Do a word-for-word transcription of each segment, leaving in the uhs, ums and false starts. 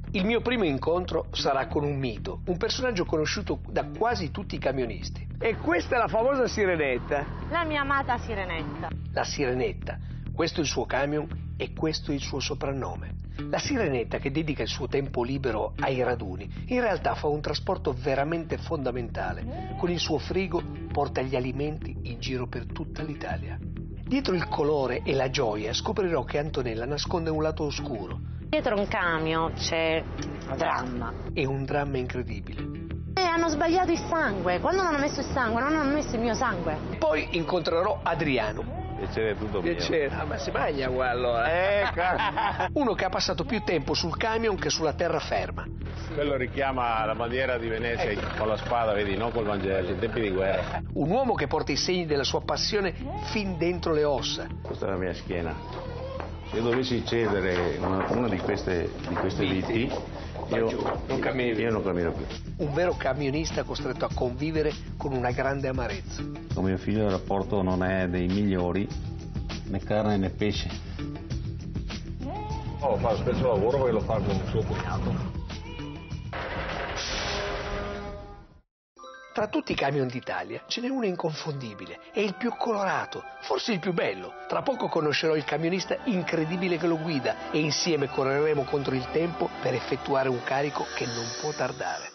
Il mio primo incontro sarà con un mito, un personaggio conosciuto da quasi tutti i camionisti. E questa è la famosa Sirenetta. La mia amata Sirenetta. La Sirenetta, questo è il suo camion e questo è il suo soprannome. La Sirenetta, che dedica il suo tempo libero ai raduni, in realtà fa un trasporto veramente fondamentale. Con il suo frigo porta gli alimenti in giro per tutta l'Italia. Dietro il colore e la gioia scoprirò che Antonella nasconde un lato oscuro. Dietro un camion c'è un dramma. È un dramma incredibile. E hanno sbagliato il sangue. Quando non hanno messo il sangue, non hanno messo il mio sangue. Poi incontrerò Adriano. Piacere tutto mio. Piacere. Ah, ma si mangia qua allora. Ecco. Uno che ha passato più tempo sul camion che sulla terraferma. Quello richiama la bandiera di Venezia ecco. Con la spada, vedi, non col Vangelo, in tempi di guerra. Un uomo che porta i segni della sua passione fin dentro le ossa. Questa è la mia schiena. Se io dovessi cedere una, una di queste, di queste viti, io non, cammino, io non cammino più. Un vero camionista costretto a convivere con una grande amarezza. Con mio figlio il rapporto non è dei migliori, né carne né pesce. Oh, fa spesso lavoro perché lo fa con il suo cognato. Tra tutti i camion d'Italia ce n'è uno inconfondibile, è il più colorato, forse il più bello. Tra poco conoscerò il camionista incredibile che lo guida e insieme correremo contro il tempo per effettuare un carico che non può tardare.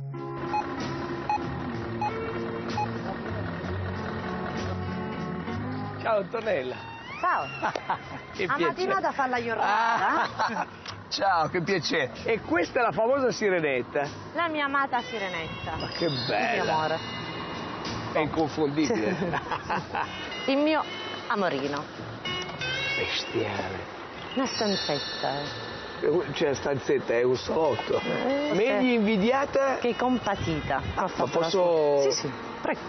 Ciao Antonella. Ciao. Che a piacere. mattinata a fare la giornata. Ah. Ciao, che piacere. E questa è la famosa Sirenetta. La mia amata Sirenetta. Ma che Il mio bella. amore. È inconfondibile. Il mio amorino. Bestiale. Una stanzetta. Cioè, stanzetta, è un salotto. Eh, Meglio invidiata. Che compatita. Ah, ma posso... Sì, sì, prego.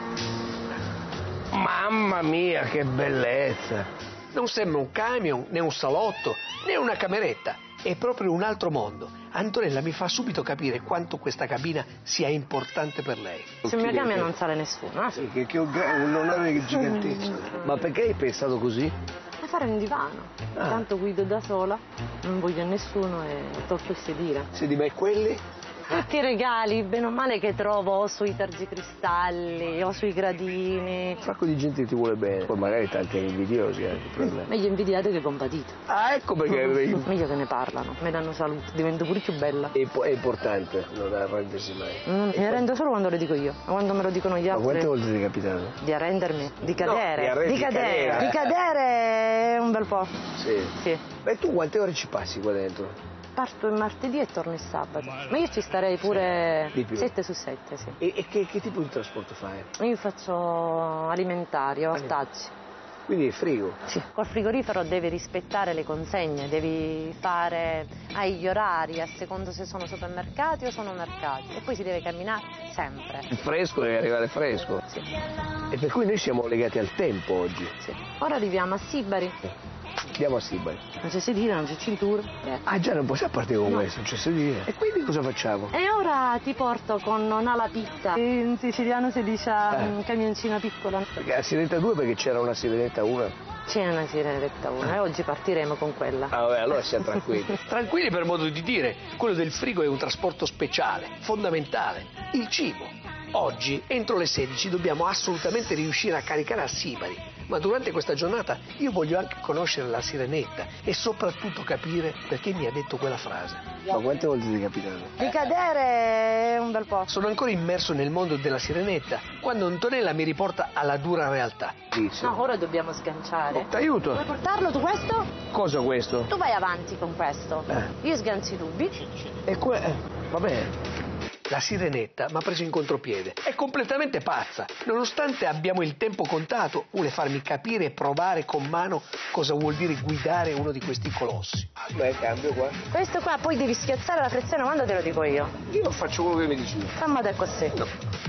Mamma mia, che bellezza. Non sembra un camion, né un salotto, né una cameretta. È proprio un altro mondo. Antonella mi fa subito capire quanto questa cabina sia importante per lei. Sul mio camion non sale nessuno. Eh? Sì, che, che un onore gigantesco. Ma perché hai pensato così? A fare un divano. Ah. Tanto guido da sola, non voglio nessuno e tocco il sedile. Se di me quelli? Tutti i regali, bene o male, che trovo o sui tergicristalli o sui gradini. Un sacco di gente ti vuole bene. Poi magari tanti invidiosi anche per me. Meglio invidiato che compatito. Ah, ecco perché. Meglio che ne parlano, mi danno salute, divento pure più bella. È, è importante non arrendersi mai. Mm, mi arrendo solo quando lo dico io, ma quando me lo dicono gli altri. Ma quante volte ti è capitato? Di arrendermi? Di cadere? No, di, arrend- di cadere. di cadere. Di cadere un bel po'. Sì. Sì. Beh, tu quante ore ci passi qua dentro? Parto il martedì e torno il sabato. Ma io ci starei pure Di più. sette su sette, sì. E, e che, che tipo di trasporto fai? Io faccio alimentari, ortaggi. Quindi è frigo? Sì. Col frigorifero devi rispettare le consegne, devi fare agli orari, a secondo se sono supermercati o sono mercati. E poi si deve camminare sempre. Il fresco deve arrivare fresco? Sì. E per cui noi siamo legati al tempo oggi? Sì. Ora arriviamo a Sibari. Andiamo a Sibari. Non c'è sedile, non c'è cintura. Eh. Ah già, non possiamo partire con No. questo, non c'è sedile. E quindi cosa facciamo? E ora ti porto con una pizza. In siciliano si dice Eh. un camioncino piccolo. Perché la Sirenetta due perché c'era una Sirenetta uno. C'è una sirenetta una e oggi partiremo con quella. Ah vabbè, allora siamo tranquilli. Tranquilli per modo di dire, quello del frigo è un trasporto speciale, fondamentale. Il cibo. Oggi, entro le sedici, dobbiamo assolutamente riuscire a caricare a Sibari. Ma durante questa giornata io voglio anche conoscere la Sirenetta e soprattutto capire perché mi ha detto quella frase. Ma quante volte ti è capitato? Di cadere è un bel po'. Sono ancora immerso nel mondo della Sirenetta quando Antonella mi riporta alla dura realtà. Dice. No, ora dobbiamo sganciare. T'aiuto. Vuoi portarlo tu questo? Cosa questo? Tu vai avanti con questo. Eh. Io sgancio i tubi. E que... eh, va bene. La Sirenetta mi ha preso in contropiede. È completamente pazza. Nonostante abbiamo il tempo contato, vuole farmi capire e provare con mano cosa vuol dire guidare uno di questi colossi. Beh, cambio qua. Questo qua poi devi schiazzare la frizione quando te lo dico io. Io faccio quello che mi dici. Fammi da così. No.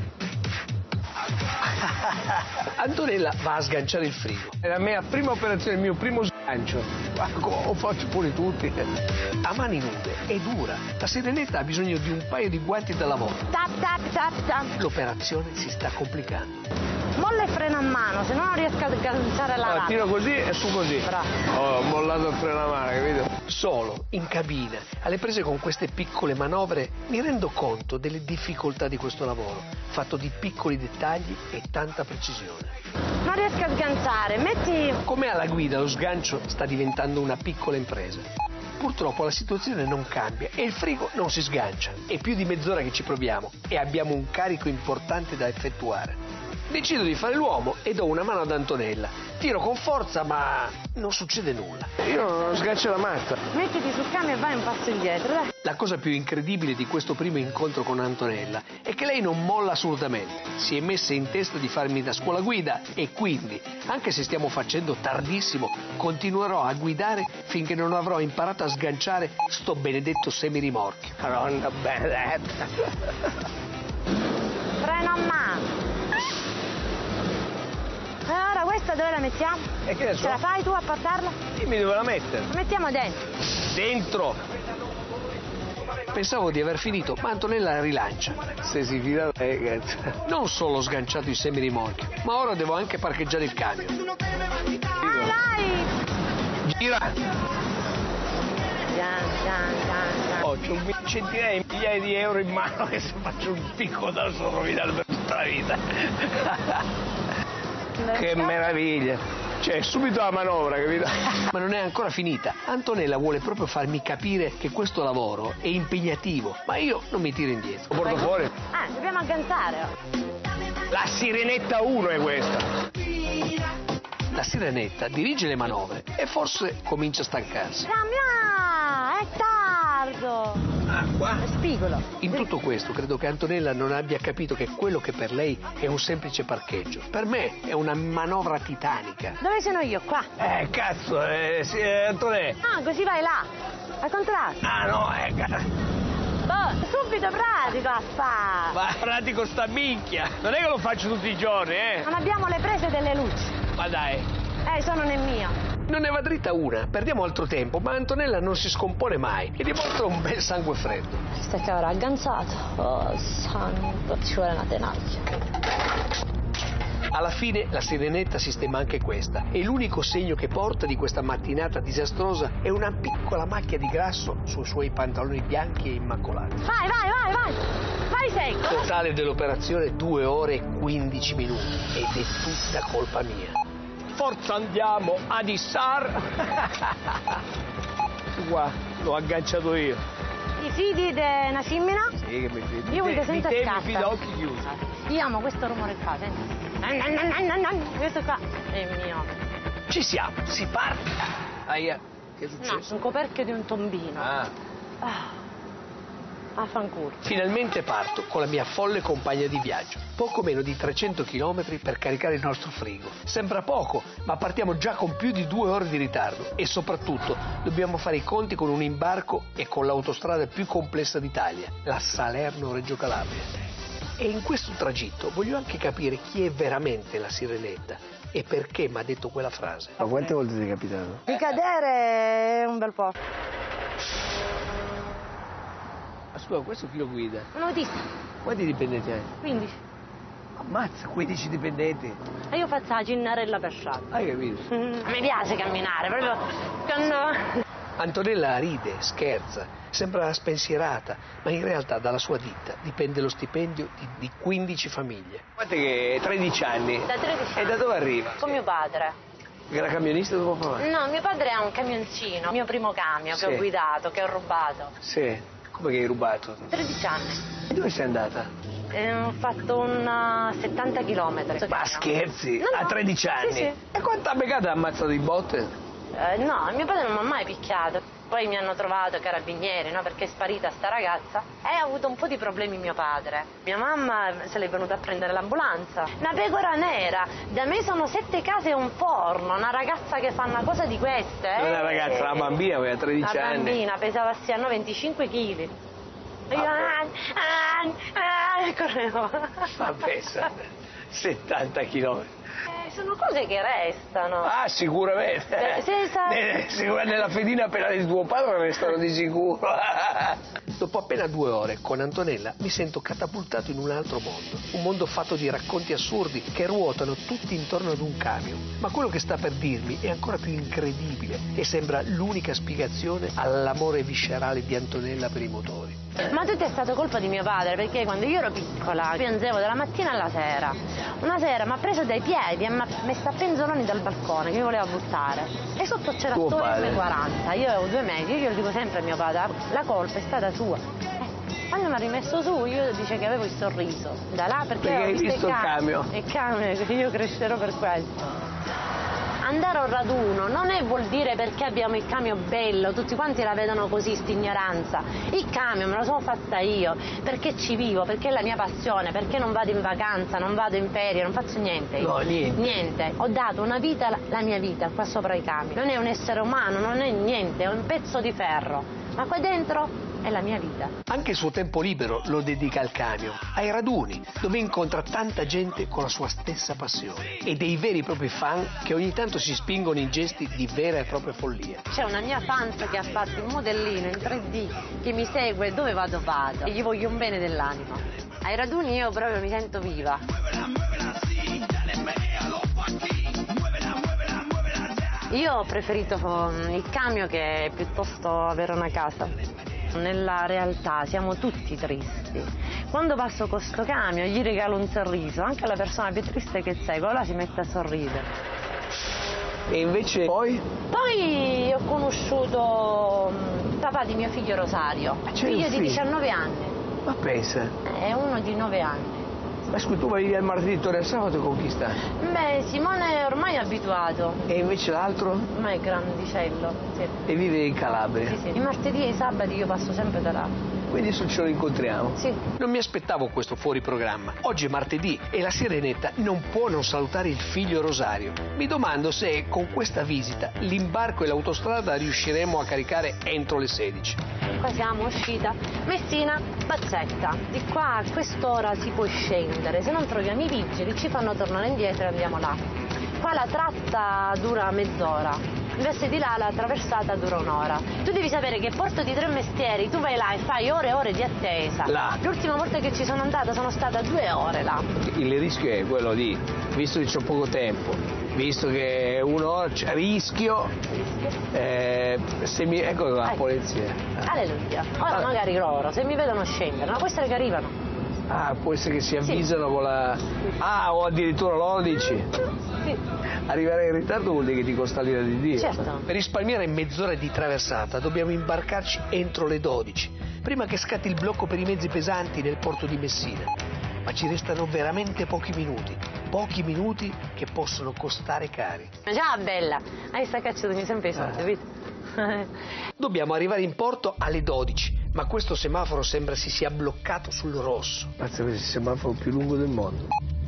Antonella va a sganciare il frigo. È la mia prima operazione, il mio primo sgancio. Ma ho fatto pure tutti. A mani nude, è dura. La Sirenetta ha bisogno di un paio di guanti da lavoro. Tap tap tap tap. L'operazione si sta complicando. molla e freno a mano, se no non riesco a agganciare la Ah, rata. tiro così e su così. Bravo. Ho mollato il freno a mano, capito? Solo, in cabina, alle prese con queste piccole manovre, mi rendo conto delle difficoltà di questo lavoro, fatto di piccoli dettagli e tanta precisione. Non riesco a sganciare, metti... Come alla guida lo sgancio sta diventando una piccola impresa. Purtroppo la situazione non cambia e il frigo non si sgancia. È più di mezz'ora che ci proviamo e abbiamo un carico importante da effettuare. Decido di fare l'uomo e do una mano ad Antonella. Tiro con forza ma non succede nulla. Io non sgancio la mazza. Mettiti sul camion e vai un passo indietro, dai. La cosa più incredibile di questo primo incontro con Antonella è che lei non molla assolutamente. Si è messa in testa di farmi da scuola guida e quindi, anche se stiamo facendo tardissimo, continuerò a guidare finché non avrò imparato a sganciare sto benedetto semirimorchio. Madonna benedetta. Freno a mano. E ora questa dove la mettiamo? E che ne so? Ce la fai tu a portarla? Dimmi dove la mettere. La mettiamo dentro. Dentro. Pensavo di aver finito, ma Antonella rilancia. Se si fida lei, cazzo. Non solo ho sganciato il semirimorchio, ma ora devo anche parcheggiare il camion. Vai, vai! Gira. Gian, gian, gian, gian. Oh, c'ho un centinaia di migliaia di euro in mano che se faccio un picco da solo mi dà per tutta la vita. Che meraviglia. Cioè, subito la manovra, capito? Ma non è ancora finita. Antonella vuole proprio farmi capire che questo lavoro è impegnativo, ma io non mi tiro indietro. Lo porto fuori. Ah, dobbiamo agganciare. La Sirenetta uno è questa. La Sirenetta dirige le manovre e forse comincia a stancarsi. Cambia! È tardo! Acqua. Spigolo. In tutto questo credo che Antonella non abbia capito che quello che per lei è un semplice parcheggio, per me è una manovra titanica. Dove sono io? Qua. Eh, cazzo, eh, sì, eh, Antonè. Ah, così vai là. Al contrario. Ah, no, eh, cazzo. Oh, subito pratico a fare. Ma pratico sta minchia. Non è che lo faccio tutti i giorni, eh. Non abbiamo le prese delle luci. Ma dai. Eh, sono nel mio. Non ne va dritta una, perdiamo altro tempo, ma Antonella non si scompone mai e dimostra un bel sangue freddo. Questa che avrà agganciato. Oh, santo. Ci vuole una tenaglia. Alla fine la Sirenetta sistema anche questa e l'unico segno che porta di questa mattinata disastrosa è una piccola macchia di grasso sui suoi pantaloni bianchi e immacolati. Vai, vai, vai, vai. Vai secco. Totale dell'operazione due ore e quindici minuti ed è tutta colpa mia. Forza andiamo ad Issar. Qua, l'ho agganciato io. Ti fidi di una femmina? Sì, che mi fido. Io vedo senza Di te scarpa. mi fido a occhi chiusi. Io amo questo rumore qua, senti. Questo qua è mio. Ci siamo, si parte. Aia, che è No, successo? un coperchio di un tombino. Ah. Ah. A fanculo. Finalmente parto con la mia folle compagna di viaggio. Poco meno di trecento chilometri per caricare il nostro frigo. Sembra poco, ma partiamo già con più di due ore di ritardo e soprattutto dobbiamo fare i conti con un imbarco e con l'autostrada più complessa d'Italia, la Salerno-Reggio Calabria. E in questo tragitto voglio anche capire chi è veramente la Sirenetta e perché mi ha detto quella frase. Ma quante volte ti è capitato? Di cadere è un bel po'. Scusa, questo chi lo guida? Un autista, Quanti dipendenti hai? quindici. Ammazza, quindici dipendenti. E io faccio la ginnarella per strada. Hai capito? Mm, mi piace camminare, proprio quando... Antonella ride, scherza, sembra spensierata, ma in realtà dalla sua ditta dipende lo stipendio di, di quindici famiglie. Guarda che tredici anni. Da tredici E da dove arriva? Con mio padre. Che era camionista dopo fare? No, mio padre ha un camioncino, il mio primo camion Sì. che ho guidato, che ho rubato. Sì. Come che hai rubato? tredici anni. E dove sei andata? E ho fatto un uh, settanta chilometri. Ma scherzi? No, no. A tredici anni? Sì, sì. E quanto ha beccato ha ammazzato di botte? Eh, no, mio padre non mi ha mai picchiato. Poi mi hanno trovato i carabinieri, no? Perché è sparita sta ragazza e ha avuto un po' di problemi mio padre. Mia mamma se l'è venuta a prendere l'ambulanza. Una pecora nera. Da me sono sette case e un forno. Una ragazza che fa una cosa di queste. Non eh. una ragazza, una bambina, aveva tredici Una anni. bambina, pesava sì, hanno venticinque chili. E io ah, ah, ah, correvo. Vabbè, sa. settanta chilometri. Sono cose che restano. Ah, sicuramente. Eh, senza... Eh, sicur- nella fedina penale di tuo padre restano di sicuro. Dopo appena due ore con Antonella mi sento catapultato in un altro mondo, un mondo fatto di racconti assurdi che ruotano tutti intorno ad un camion. Ma quello che sta per dirmi è ancora più incredibile e sembra l'unica spiegazione all'amore viscerale di Antonella per i motori. Ma tutto è stato colpa di mio padre, perché quando io ero piccola piangevo dalla mattina alla sera. Una sera mi ha preso dai piedi e mi ha messo a penzoloni dal balcone che mi voleva buttare. E sotto c'era Tuo solo padre? M quaranta, io avevo due mesi, io lo dico sempre a mio padre, la colpa è stata sua. Eh, quando mi ha rimesso su io dice che avevo il sorriso. Da là perché, Perché avevo hai visto visto il camion. Il camion, io crescerò per questo. Andare a un raduno non è vuol dire perché abbiamo il camion bello, tutti quanti la vedono così, sta ignoranza. Il camion me lo sono fatta io, perché ci vivo, perché è la mia passione, perché non vado in vacanza, non vado in ferie, non faccio niente. No, niente. Niente. Ho dato una vita, la mia vita, qua sopra i camion. Non è un essere umano, non è niente, è un pezzo di ferro. Ma qua dentro è la mia vita. Anche il suo tempo libero lo dedica al camion, ai raduni, dove incontra tanta gente con la sua stessa passione e dei veri e propri fan che ogni tanto si spingono in gesti di vera e propria follia. C'è una mia fan che ha fatto il modellino in tre D che mi segue dove vado vado e gli voglio un bene dell'anima. Ai raduni io proprio mi sento viva. Io ho preferito il camion che piuttosto avere una casa. Nella realtà siamo tutti tristi. Quando passo con sto camion gli regalo un sorriso, anche alla persona più triste che seguo, ora si mette a sorridere. E invece poi? Poi ho conosciuto il papà di mio figlio Rosario, C'è un figlio di figlio? diciannove anni, Ma pensa. è uno di nove anni. Ma scusa, tu vai via il martedì, torni al sabato con chi sta? Beh, Simone è ormai abituato, E invece l'altro? ormai è grandicello, sì. E vive in Calabria. Sì, sì. I martedì e i sabati io passo sempre da là. Quindi adesso ce lo incontriamo. Sì. Non mi aspettavo questo fuori programma. Oggi è martedì e la Sirenetta non può non salutare il figlio Rosario. Mi domando se con questa visita l'imbarco e l'autostrada riusciremo a caricare entro le sedici. Qua siamo uscita Messina, Bazzecca. Di qua a quest'ora si può scendere, se non troviamo i vigili ci fanno tornare indietro e andiamo là. Qua la tratta dura mezz'ora. Invece di là la traversata dura un'ora. Tu devi sapere che Porto di Tre Mestieri, tu vai là e fai ore e ore di attesa. Là. L'ultima volta che ci sono andata sono stata due ore là. Il rischio è quello di, visto che c'ho poco tempo, visto che un'ora c'è rischio, eh, se mi... ecco la Ecco. polizia. Alleluia. Ora Ah. magari loro, se mi vedono scendere, ma può essere che arrivano. Ah, può essere che si avvisano con la... Ah, o addirittura loro dici. Sì, Arrivare in ritardo vuol dire che ti costa l'ira di Dio. certo. Per risparmiare mezz'ora di traversata dobbiamo imbarcarci entro le dodici, prima che scatti il blocco per i mezzi pesanti nel porto di Messina. Ma ci restano veramente pochi minuti, pochi minuti che possono costare cari. Ciao bella, hai sta cacciatemi sempre i soldi, vedi? Dobbiamo arrivare in porto alle dodici, ma questo semaforo sembra si sia bloccato sul rosso. Mazza, questo è il semaforo più lungo del mondo.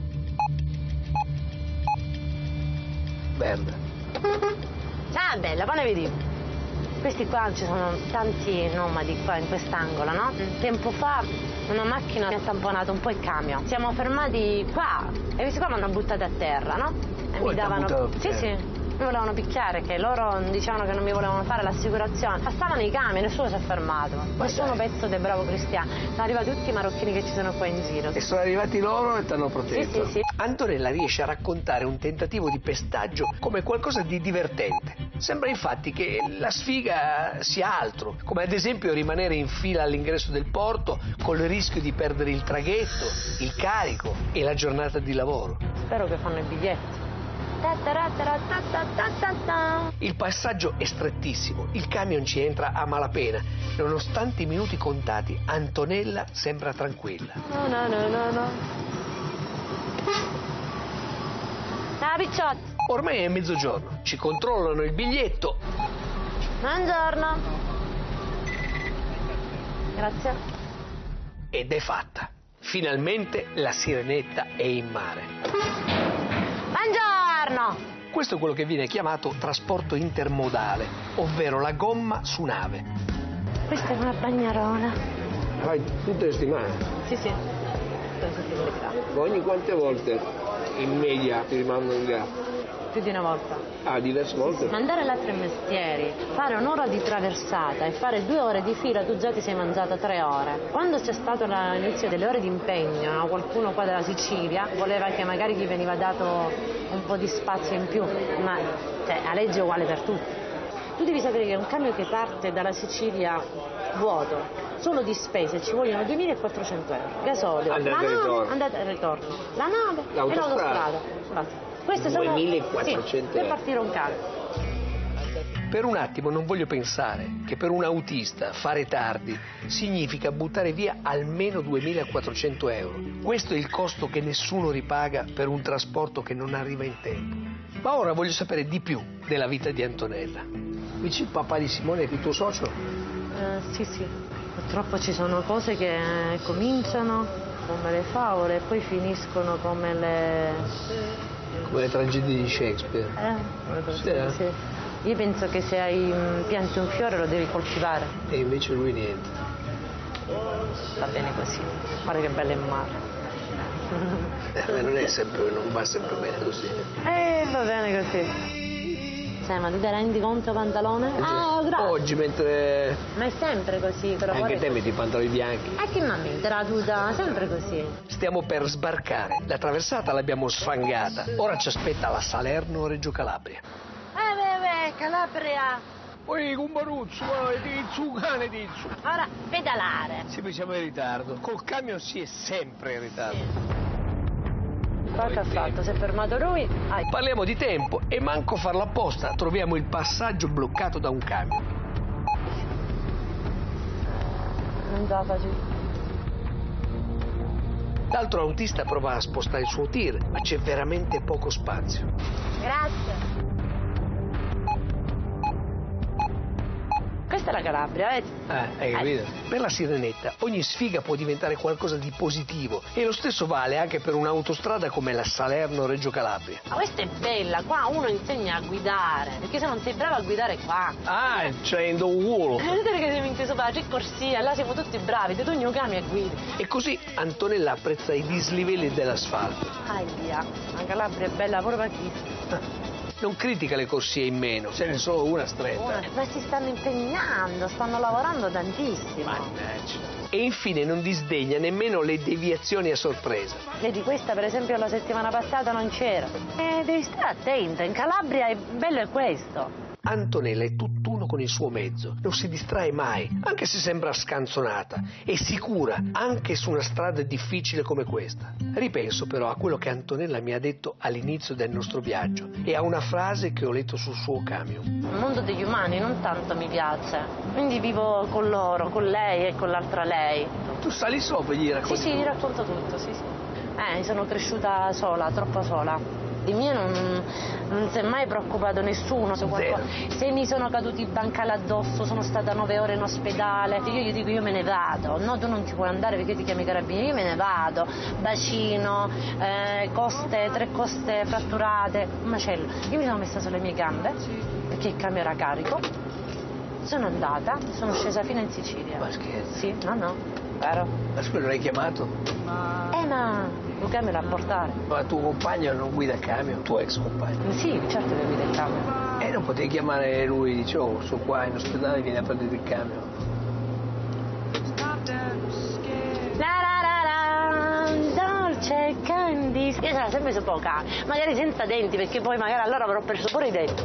Verde. Ciao bella, poi ne vedi? Questi qua ci sono tanti nomadi qua in quest'angolo, no? Tempo fa una macchina mi ha tamponato un po' il camion. Siamo fermati qua e questi qua mi hanno buttato a terra, no? E Poi mi ti ha buttato davano. a Sì, terra? sì. Mi volevano picchiare, che loro dicevano che non mi volevano fare l'assicurazione. Passavano i camion, nessuno si è fermato. Nessuno pezzo del bravo cristiano. Sono arrivati tutti i marocchini che ci sono qua in giro. E sono arrivati loro e ti hanno Sì, protetto. sì, sì. Antonella riesce a raccontare un tentativo di pestaggio come qualcosa di divertente. Sembra infatti che la sfiga sia altro, come ad esempio rimanere in fila all'ingresso del porto col rischio di perdere il traghetto, il carico e la giornata di lavoro. Spero che fanno i biglietti. Ta ta ta ta ta ta ta ta. Il passaggio è strettissimo, il camion ci entra a malapena. Nonostante i minuti contati, Antonella sembra tranquilla. No, no, no, no, no. Ciao picciotti. Ormai è mezzogiorno, ci controllano il biglietto. Buongiorno. Grazie. Ed è fatta. Finalmente la Sirenetta è in mare. Buongiorno. Questo è quello che viene chiamato trasporto intermodale, ovvero la gomma su nave. Questa è una bagnarola. Fai tutte le settimane. Sì, sì. Ogni quante volte? in media ti rimandano in gara? Più di una volta. Ah, diverse volte? Mandare là tre mestieri, fare un'ora di traversata e fare due ore di fila, tu già ti sei mangiata tre ore. Quando c'è stato l'inizio delle ore di impegno, no? Qualcuno qua della Sicilia voleva che magari gli veniva dato un po' di spazio in più, ma cioè, la legge è uguale per tutti. Tu devi sapere che un camion che parte dalla Sicilia vuoto, solo di spese ci vogliono duemilaquattrocento euro. Gasolio, andata la e ritorno. nave, andata e ritorno, la nave e l'autostrada. Basta. Queste sono duemilaquattrocento sì, per partire un camion. Per un attimo non voglio pensare che per un autista fare tardi significa buttare via almeno duemilaquattrocento euro. Questo è il costo che nessuno ripaga per un trasporto che non arriva in tempo. Ma ora voglio sapere di più della vita di Antonella. Dici il papà di Simone che è il tuo socio? Eh, sì, sì. Purtroppo ci sono cose che cominciano come le favole e poi finiscono come le... Come le tragedie di Shakespeare. Eh, sì, eh? Sì. Io penso che se hai pianti un fiore lo devi coltivare. E invece lui niente. Va bene così. Guarda che bello è il mare. Eh, non è sempre, non va sempre bene così. Eh, va bene così. Sai, ma tu ti rendi conto pantalone? Ah, grazie. Oggi mentre... Ma è sempre così, però. Anche te così. metti i pantaloni bianchi. Eh, che mamma, la tuta, sempre così. Stiamo per sbarcare. La traversata l'abbiamo sfangata. Ora ci aspetta la Salerno-Reggio Calabria. Eh, beh, beh, Calabria. Poi un baruzzo, tizzu, cane tizzu. Ora, pedalare. Sì, poi siamo in ritardo. Col camion si è sempre in ritardo. Sì. Cosa ha fatto? Si è fermato lui? Ah. Parliamo di tempo e manco farlo apposta. Troviamo il passaggio bloccato da un camion. Non ce la facevo. L'altro autista prova a spostare il suo tir, ma c'è veramente poco spazio. Grazie. Questa è la Calabria, eh? Eh, hai capito? Eh. Per la Sirenetta ogni sfiga può diventare qualcosa di positivo e lo stesso vale anche per un'autostrada come la Salerno-Reggio Calabria. Ma questa è bella, qua uno insegna a guidare, perché se non sei bravo a guidare qua. Ah, c'è in un volo. Vedete che siamo inteso per la corsia, là siamo tutti bravi, ti ogni cambia e guidi. E così Antonella apprezza i dislivelli dell'asfalto. Ahia, la Calabria è bella proprio a chi. Non critica le corsie in meno, ce n'è solo una stretta. Una. Ma si stanno impegnando, stanno lavorando tantissimo. Mannaggia. E infine non disdegna nemmeno le deviazioni a sorpresa. Vedi, questa per esempio la settimana passata non c'era. E devi stare attenta, in Calabria è bello è questo. Antonella è tutt'uno con il suo mezzo, non si distrae mai, anche se sembra scanzonata, è sicura anche su una strada difficile come questa. Ripenso però a quello che Antonella mi ha detto all'inizio del nostro viaggio e a una frase che ho letto sul suo camion. Il mondo degli umani non tanto mi piace, quindi vivo con loro, con lei e con l'altra lei. Tu sali sopra e gli racconti? Sì, sì, gli racconto tutto, sì, sì. Eh, sono cresciuta sola, troppo sola. Di mio non, non si è mai preoccupato nessuno se, qualcosa, se mi sono caduti i bancali addosso, sono stata nove ore in ospedale, io gli dico io me ne vado, no tu non ci puoi andare perché ti chiami carabinieri, io me ne vado, bacino, eh, coste, tre coste fratturate, un macello. Io mi sono messa sulle mie gambe perché il camion era carico, sono andata, sono scesa fino in Sicilia. Ma scherzi? Sì, no no, vero. Ma scusa, non l'hai chiamato? Eh ma... il camion a portare. Ma tuo compagno non guida il camion, tuo ex compagno? Sì, certo che guida il camion. E eh, non potevi chiamare lui e dice, oh, sono qua in ospedale, vieni a prendere il camion. La la la la, dolce candy. Io sarò sempre su poca, magari senza denti, perché poi magari allora avrò perso pure i denti.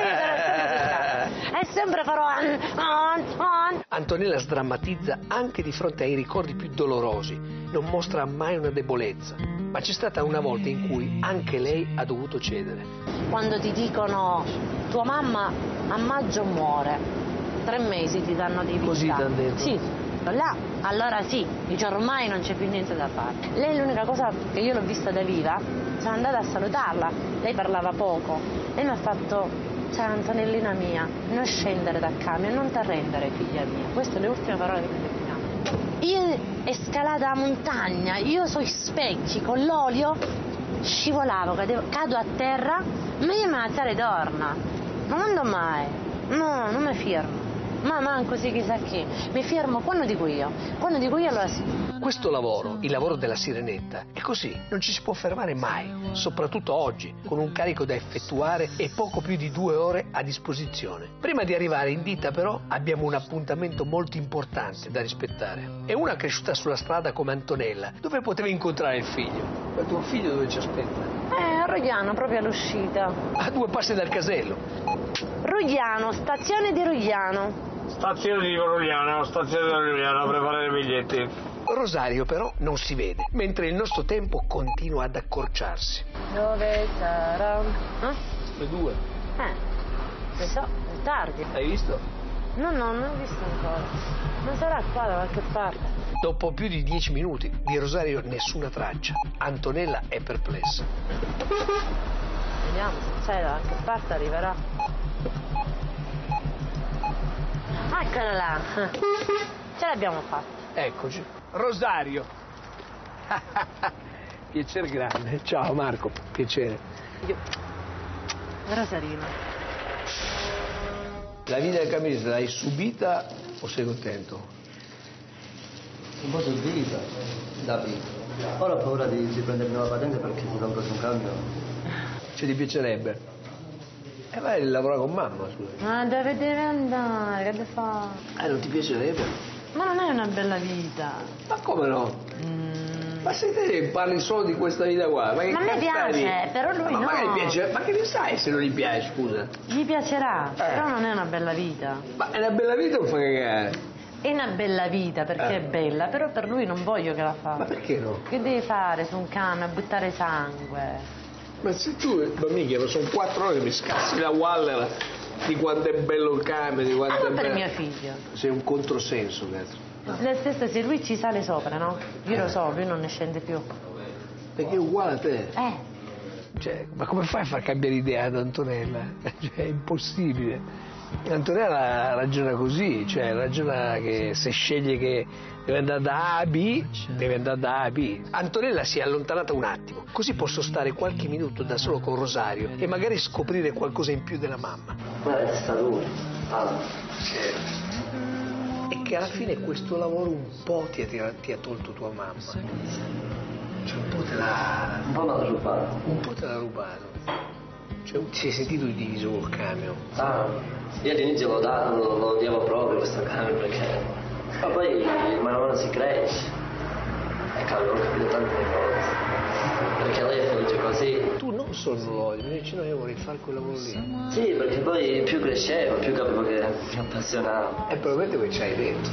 E sempre farò... Antonella sdrammatizza anche di fronte ai ricordi più dolorosi, non mostra mai una debolezza, ma c'è stata una volta in cui anche lei ha dovuto cedere. Quando ti dicono tua mamma a maggio muore, tre mesi ti danno di vita. Così t'hanno detto? Sì, là, allora sì, dice ormai non c'è più niente da fare. Lei l'unica cosa che io l'ho vista da viva, sono andata a salutarla, lei parlava poco, lei mi ha fatto... Ciao Antonellina mia, non scendere dal camion, non ti arrendere figlia mia. Queste sono le ultime parole che mi ha detto. Io è scalata la montagna, io sui specchi con l'olio, scivolavo, cadevo, cado a terra, ma io mi alzare e torna. Non mando mai, no, non mi fermo. ma manco sì chissà chi. Mi fermo quando dico io, quando dico io allora sì. Questo lavoro, il lavoro della sirenetta, è così, non ci si può fermare mai, soprattutto oggi, con un carico da effettuare e poco più di due ore a disposizione. Prima di arrivare in ditta però abbiamo un appuntamento molto importante da rispettare. È una cresciuta sulla strada come Antonella, dove poteva incontrare il figlio. Ma tuo figlio dove ci aspetta? Eh, a Rogliano, proprio all'uscita. A due passi dal casello. Rogliano, stazione di Rogliano. Stazione di Rogliano, stazione di Rogliano, preparare i biglietti. Rosario però non si vede, mentre il nostro tempo continua ad accorciarsi. Dove sarà? Eh? Le due. Eh, lo so, è tardi. Hai visto? No, no, non ho visto ancora. Non sarà qua da qualche parte. Dopo più di dieci minuti di Rosario nessuna traccia. Antonella è perplessa. Vediamo se c'è da qualche parte arriverà. Eccola là. Ce l'abbiamo fatta. Eccoci. Rosario. Piacere grande. Ciao Marco, piacere. Io. Rosarino. La vita del camionista l'hai subita o sei contento? Un po' subita, da piccolo. Ora ho paura di, di prendermi la patente perché mi compro un camion. Ci ti piacerebbe? E eh, vai a lavorare con mamma, scusa. Ma dove deve andare? Che deve fare? Eh, non ti piacerebbe? Ma non è una bella vita. Ma come no? Mm. Ma se te parli solo di questa vita qua, ma che Ma a me piace, però lui ma no. magari piace, ma che ne sai se non gli piace, scusa? Gli piacerà, Eh. però non è una bella vita. Ma è una bella vita o fa cagare? È una bella vita perché Eh. è bella, però per lui non voglio che la fa. Ma perché no? Che devi fare su un camion? Buttare sangue. Ma se tu, ma mica, sono quattro ore che mi scassi la Waller di quanto è bello il camion, di quanto Ma è non per bello. mio figlio. Sei un controsenso, cazzo. Le stesse se lui ci sale sopra, no? Io lo so, lui non ne scende più. Perché è uguale a te. Eh, Cioè, ma come fai a far cambiare idea ad Antonella? Cioè, è impossibile. Antonella ragiona così, cioè ragiona che se sceglie che deve andare da A a B, deve andare da A a B. Antonella si è allontanata un attimo, così posso stare qualche minuto da solo con Rosario e magari scoprire qualcosa in più della mamma. Ma è stato lui. Ah. E che alla fine questo lavoro un po' ti ha, tira- ti ha tolto tua mamma. Cioè un po' te l'ha. Un po' mi ha rubato. un po' te l'ha rubato. Cioè ti sei sentito diviso col camion. Ah, io all'inizio lo, da, lo, lo odiavo proprio questo camion perché. Ma poi mano a mano si cresce. E cavolo, ho capito tante cose. Perché lei è felice così. Tu non solo lo odi, invece no, io vorrei fare quel lavoro lì. Sì, perché poi più crescevo, più capivo che mi appassionavo. È probabilmente quello che ci hai detto.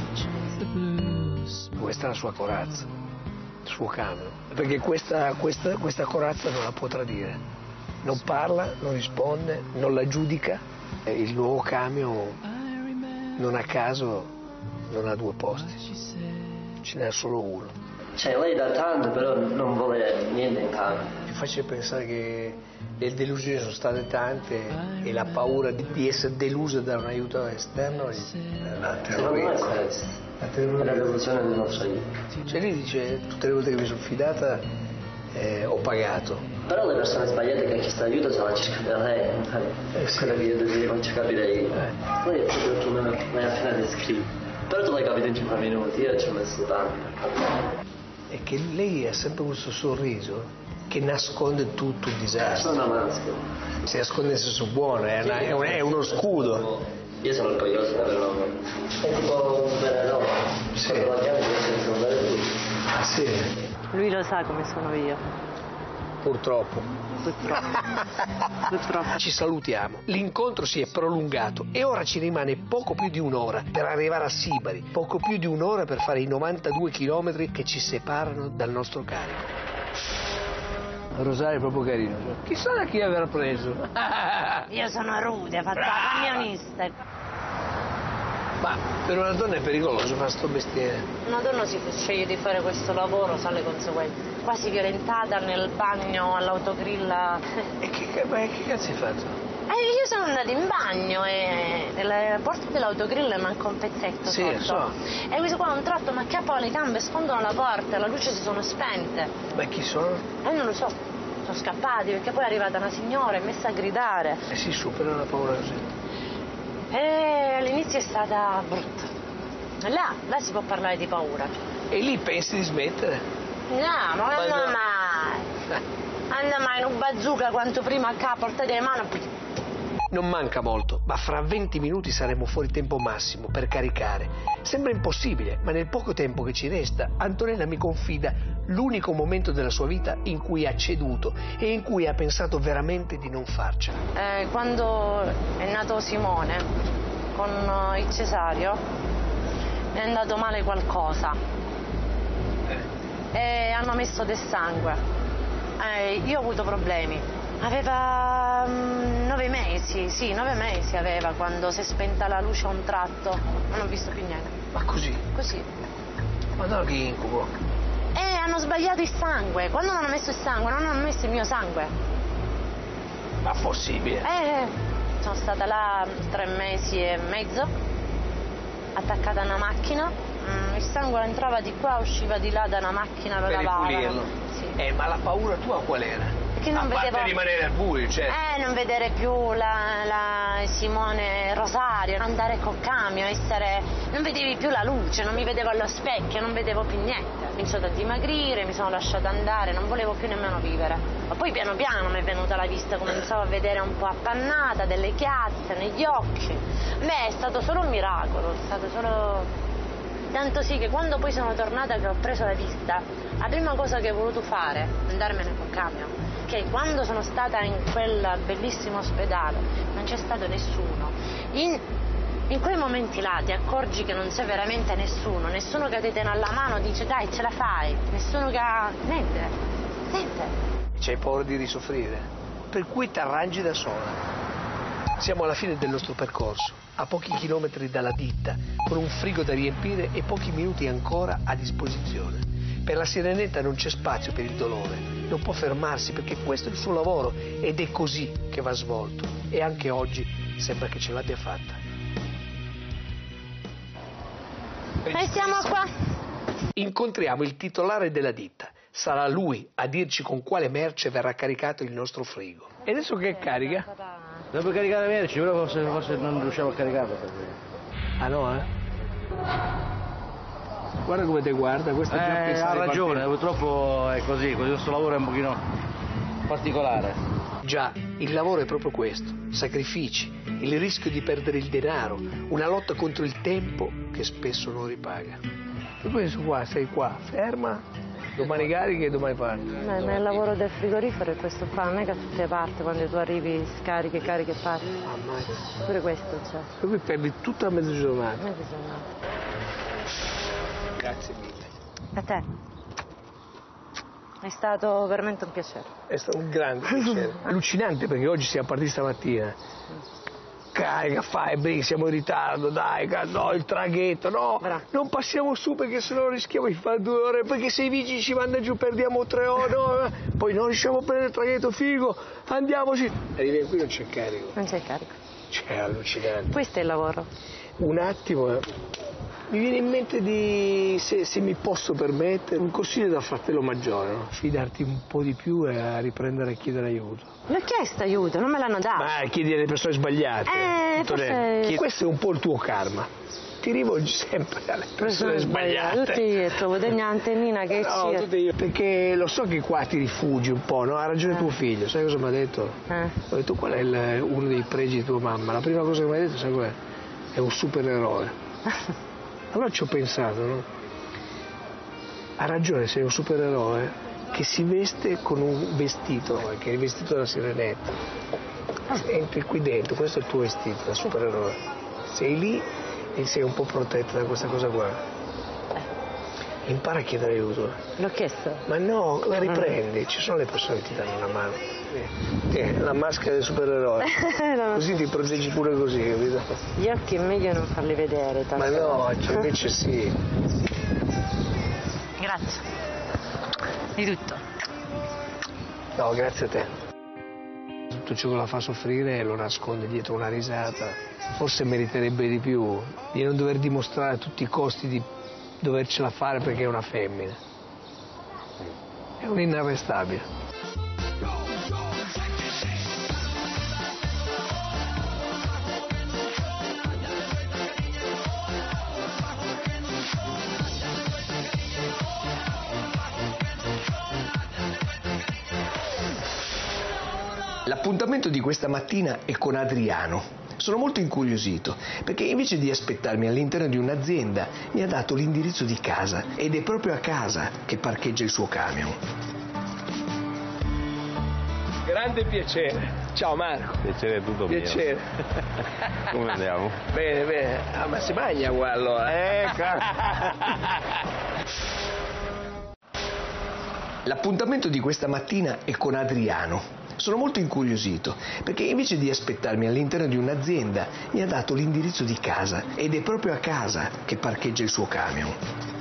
Questa è la sua corazza, il suo camion. Perché questa, questa, questa corazza non la può tradire. Non parla, non risponde, non la giudica. E il nuovo camion, non a caso, non ha due posti. Ce n'è solo uno. Cioè lei dà tanto, però non vuole niente in cambio. È facile pensare che le delusioni sono state tante e la paura di, di essere delusa da un aiuto esterno è la Secondo me è terrorizza. questo. La È la terrorizza. delusione del nostro io. Cioè lei dice tutte le volte che mi sono fidata eh, ho pagato. Però le persone sbagliate che ha chiesto aiuto se la cerca da lei. Eh, sì. Quella che io ti faccio capire io. Eh. Lei è proprio tu me l'hai appena descritto. Però tu l'hai capito in cinque minuti, io ci ho messo tanto per capire. È che lei ha sempre questo sorriso che nasconde tutto il disastro. Sono una maschera. Si nasconde nel senso buono, è, una- è un- è uno scudo. Io sono orgoglioso di avere un uomo. È tipo un bene Sì. Quando la chiami ti sono bene tutti. Ah, sì, lui lo sa come sono io. purtroppo. Purtroppo. Purtroppo. Ci salutiamo. L'incontro si è prolungato e ora ci rimane poco più di un'ora per arrivare a Sibari, poco più di un'ora per fare i novantadue chilometri che ci separano dal nostro carico. Rosario è proprio carino. Chissà da chi avrà preso. Io sono rude, fatta la camionista. Ma per una donna è pericoloso fare sto mestiere. Una donna si sceglie di fare questo lavoro, sa le conseguenze. Quasi violentata nel bagno all'autogrill. E che, ca- ma che cazzo hai fatto? Eh, io sono andata in bagno e nella porta dell'autogrill manca un pezzetto Sì, sotto. lo so. E questo qua a un tratto mi acchiappa le gambe, sfondano la porta, la luce si sono spente. Ma chi sono? E non lo so, sono scappati perché poi è arrivata una signora e messa a gridare. E si supera la paura così. E all'inizio è stata brutta. Là, là si può parlare di paura. E lì pensi di smettere? No, ma Ma non no. mai. Anda mai in un bazooka quanto prima qua, portate le mani. Non manca molto, ma fra venti minuti saremo fuori tempo massimo per caricare. Sembra impossibile, ma nel poco tempo che ci resta, Antonella mi confida l'unico momento della sua vita in cui ha ceduto e in cui ha pensato veramente di non farcela. Eh, quando è nato Simone con eh, il cesario è andato male qualcosa e hanno messo del sangue. Eh, io ho avuto problemi. Aveva um, nove mesi, sì, nove mesi aveva quando si è spenta la luce a un tratto. Non ho visto più niente. Ma così? Così. Madonna che incubo. E hanno sbagliato il sangue. Quando non hanno messo il sangue, non hanno messo il mio sangue. Ma possibile? Eh, sono stata là tre mesi e mezzo, attaccata a una macchina. Mm, il sangue entrava di qua, usciva di là da una macchina, lo Per lavavano. ripulirlo. Sì. Eh, ma la paura tua qual era? Perché non a parte vedevo... rimanere al buio, certo. Eh, non vedere più la, la Simone Rosario, andare col camion, essere... non vedevi più la luce, non mi vedevo allo specchio, non vedevo più niente. Ho cominciato a dimagrire, mi sono lasciata andare, non volevo più nemmeno vivere. Ma poi piano piano mi è venuta la vista, cominciavo a vedere un po' appannata, delle chiazze negli occhi. Beh, è stato solo un miracolo, è stato solo... Tanto sì che quando poi sono tornata che ho preso la vista, la prima cosa che ho voluto fare è andarmene col camion. Che quando sono stata in quel bellissimo ospedale non c'è stato nessuno. In, in quei momenti là ti accorgi che non c'è veramente nessuno, nessuno che ti tiene alla mano, dice dai ce la fai, nessuno che ha... niente, niente. C'hai paura di risoffrire, per cui ti arrangi da sola. Siamo alla fine del nostro percorso, a pochi chilometri dalla ditta, con un frigo da riempire e pochi minuti ancora a disposizione. Per la Sirenetta non c'è spazio per il dolore, non può fermarsi perché questo è il suo lavoro ed è così che va svolto. E anche oggi sembra che ce l'abbia fatta. E siamo qua. Incontriamo il titolare della ditta. Sarà lui a dirci con quale merce verrà caricato il nostro frigo. E adesso che carica? Devo caricare merci, però forse, forse non riusciamo a caricarlo. Ah no, eh? Guarda come te guarda, questo è già Eh, ha ragione, purtroppo è così, questo lavoro è un pochino particolare. Già, il lavoro è proprio questo, sacrifici, il rischio di perdere il denaro, una lotta contro il tempo che spesso non ripaga. Tu questo qua, sei qua, ferma, domani carichi e domani parti. Beh, nel lavoro del frigorifero è questo qua, non è che a tutte le parti quando tu arrivi scarichi, carichi e parti. Ammazza. Pure questo c'è. E qui perdi tutta la mezza giornata. Non bisogna. Grazie mille. A te. È stato veramente un piacere. È stato un grande piacere. Allucinante perché oggi siamo partiti stamattina. Carica, fai, beh, siamo in ritardo, dai, no, il traghetto, no, Bravo. non passiamo su perché sennò rischiamo di fare due ore, perché se i vigili ci mandano giù perdiamo tre ore, no, poi non riusciamo a prendere il traghetto, figo, andiamoci. Arriviamo qui non c'è carico. Non c'è carico. C'è allucinante. Questo è il lavoro. Un attimo, eh. Mi viene in mente di, se, se mi posso permettere, un consiglio da fratello maggiore, no? Fidarti un po' di più e a riprendere a chiedere aiuto. L'ho chiesto aiuto, non me l'hanno dato. Ma chiedi alle persone sbagliate. Eh, Antonella. forse- Questo è un po' il tuo karma. Ti rivolgi sempre alle persone sbagliate. Tutti io trovo degli antennina che No, ci... tutte io. Perché lo so che qua ti rifugi un po', no? Ha ragione tuo figlio, sai cosa mi ha detto? Eh. Ho detto qual è il- uno dei pregi di tua mamma? La prima cosa che mi ha detto, sai qual è? È un supereroe. Allora ci ho pensato, no? Ha ragione, sei un supereroe che si veste con un vestito, che è il vestito della Sirenetta. Entri qui dentro, questo è il tuo vestito da supereroe. Sei lì e sei un po' protetto da questa cosa qua. Impara a chiedere aiuto. L'ho chiesto. Ma no, la riprendi, ci sono le persone che ti danno una mano. Eh, la maschera del supereroe. Così ti proteggi pure così, capito? Gli occhi è meglio non farli vedere. Tanto. Ma no, cioè, invece sì. Grazie. Di tutto. No, grazie a te. Tutto ciò che la fa soffrire lo nasconde dietro una risata. Forse meriterebbe di più, di non dover dimostrare a tutti i costi di dovercela fare perché è una femmina. È un inarrestabile. L'appuntamento di questa mattina è con Adriano. Sono molto incuriosito perché invece di aspettarmi all'interno di un'azienda mi ha dato l'indirizzo di casa ed è proprio a casa che parcheggia il suo camion. Grande piacere. Ciao Marco. Piacere tutto mio. Piacere. Come andiamo? Bene, bene. Ah, ma si mangia qua allora. Eh, cazzo. L'appuntamento di questa mattina è con Adriano. Sono molto incuriosito perché invece di aspettarmi all'interno di un'azienda mi ha dato l'indirizzo di casa ed è proprio a casa che parcheggia il suo camion.